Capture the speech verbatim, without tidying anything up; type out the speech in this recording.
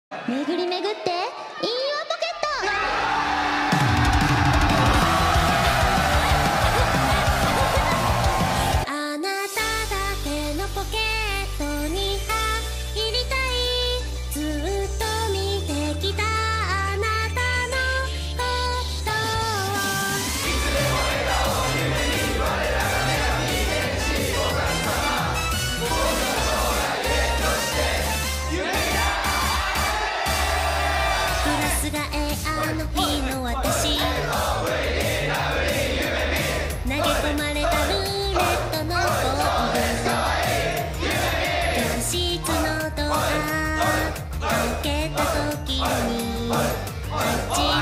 巡り巡ってインヨアポケット。あなただけのポケットに入りたい。ずっと見てきたあなたのことを。いつでも笑顔夢に我らが女神天使ボタン様。僕の将来へとして夢だ。クラス替えあの日の私、投げ込まれたルーレットのボール、教室のドア開けた時に初